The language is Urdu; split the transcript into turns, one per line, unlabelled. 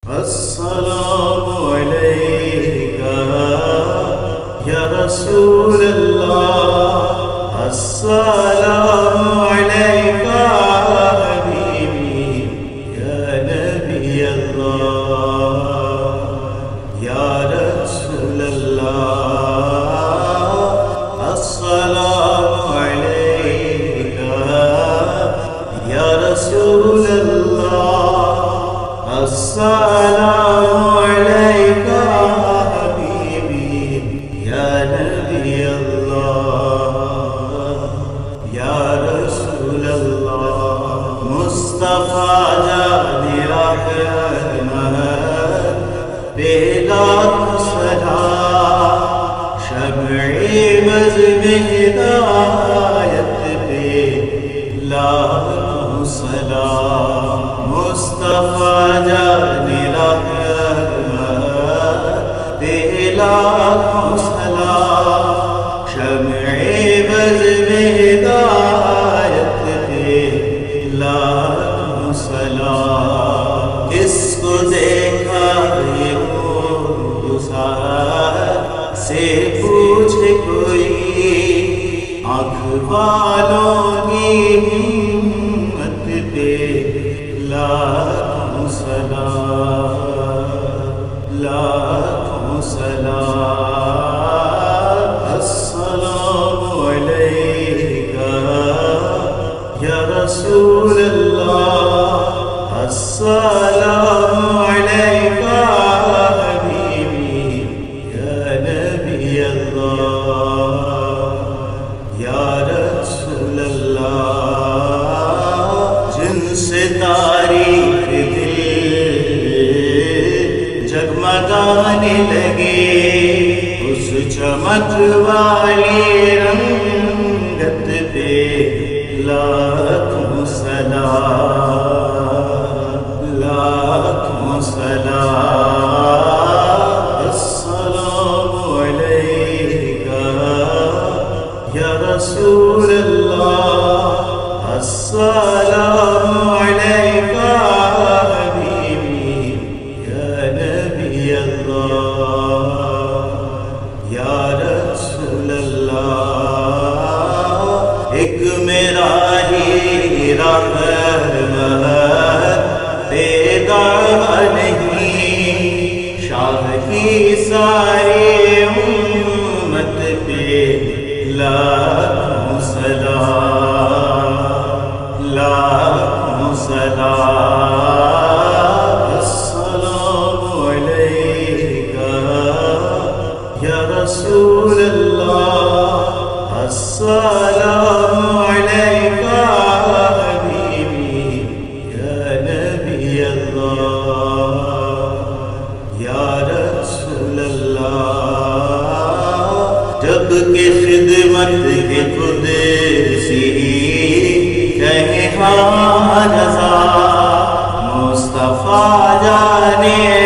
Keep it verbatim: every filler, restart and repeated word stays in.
السلام علیکہ یا رسول اللہ، السلام علیکہ حبیبی یا نبی اللہ، یا رسول اللہ، السلام علیکہ یا رسول اللہ، السلام علیکہ حبیبی یا نبی اللہ، یا رسول اللہ، مصطفیٰ جان رحمت بیداد سلام، شمع بزم ہدایت پہ لاکھوں سلام، مصطفیٰ جان رحمت پہ لاکھوں سلام، شمع بزم ہدایت پہ لاکھوں سلام، اس کو دیکھا یہ سے پوچھے کوئی، آنکھ والوں کی ہمت پہ لاکھوں سلام، لاکھوں سلام، السلام علیکہ یا رسول اللہ، السلام علیکہ حبیبی یا نبی اللہ، یا رسول اللہ، جن سے تاریخ دل جگمگانے لگے، اس چمک والی رنگت پہ لاکھوں سلام، لاکھوں سلام، السلام علیکہ یا رسول اللہ، السلام علیکہ حبیبی یا نبی اللہ، یا رسول اللہ، ایک میرا ہی رحمت پیدا نہیں، شاہ کی ساری امت پہ لاکھوں سلام، لاکھوں سلام، السلام علیکہ یا رسول اللہ، السلام علیکہ حبیبی یا نبی اللہ، یا رسول اللہ، جب کہ خدمت کے خود سی کہے ہاں رضا، مصطفیٰ جانے